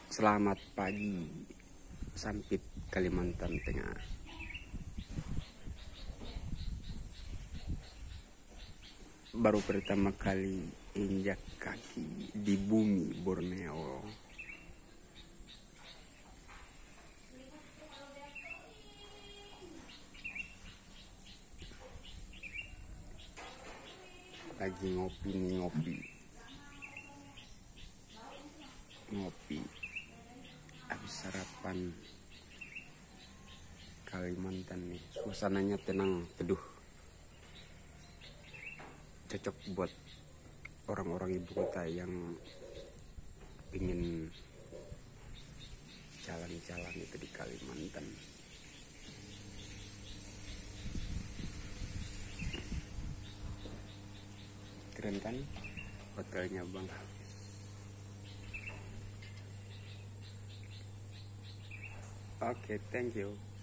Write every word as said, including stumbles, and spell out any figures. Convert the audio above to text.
Selamat pagi, Sampit, Kalimantan Tengah. Baru pertama kali injak kaki di bumi Borneo. Lagi ngopi nih, ngopi. Ngopi. Habis sarapan. Kalimantan nih, suasananya tenang, teduh. Cocok buat orang-orang ibu kota yang ingin jalan-jalan itu di Kalimantan. Keren kan hotelnya, Bang? Oke, okay, thank you.